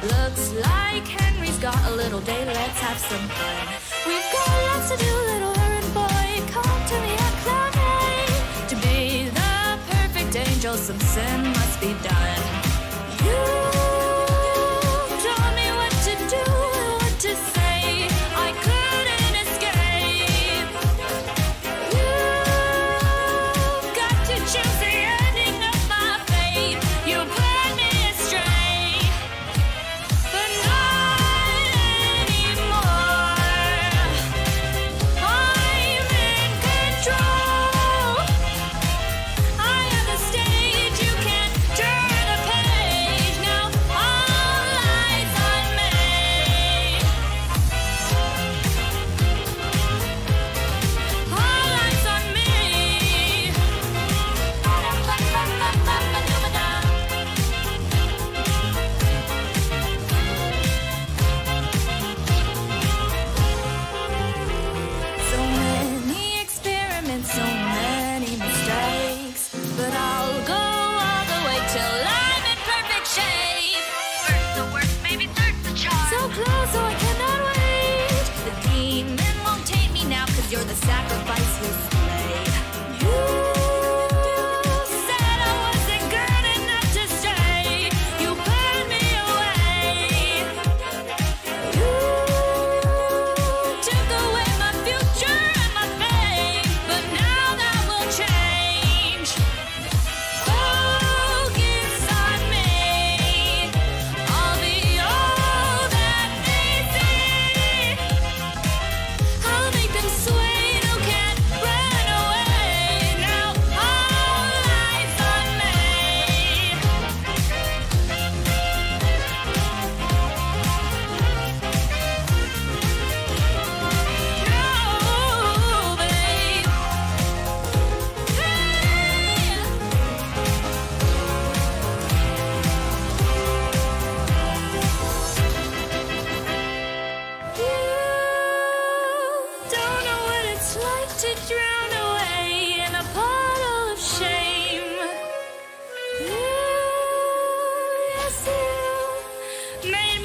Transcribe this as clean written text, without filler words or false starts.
Looks like Henry's got a little day, let's have some fun. We've got lots to do, little errand boy, come to me at cloud nine. To be the perfect angel, some sin must be done. You told me what to do and what to say, I couldn't escape. You've got to choose the ending of my fate. You put me astray, but not anymore. I'm in control. I have the stage, you can't turn the page. Now all eyes on me. All eyes on me. So many experiments, so many mistakes, but I'll go all the way till I'm in perfect shape. First the work, maybe third's the charm. So close, so I cannot wait. The demon won't take me now, 'cause you're the sacrifice you slayed. You said I wasn't good enough to stay. You put me away. You took away my future and my fame, but now that will change. Focus on me. I'll be all that they see. I'll make them sway, who can't run away. Now all eyes on me. No, babe. You don't know what it's like to drown away in a puddle of shame. You, yes, you made